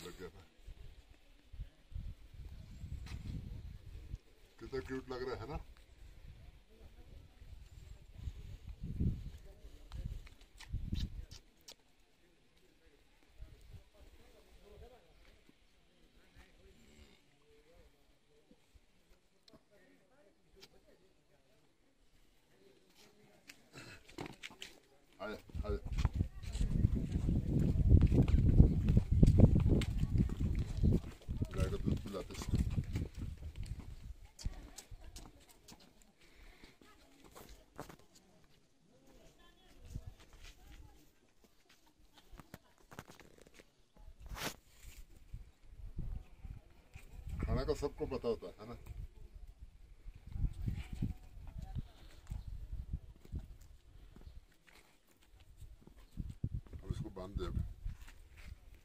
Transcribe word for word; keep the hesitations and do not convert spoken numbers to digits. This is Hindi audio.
लग गया था। कितना क्यूट लग रहा है ना। आया आया गाय का दूध पिलाते इसको। खाना का सबको पता होता है ना। अब इसको बांध दे।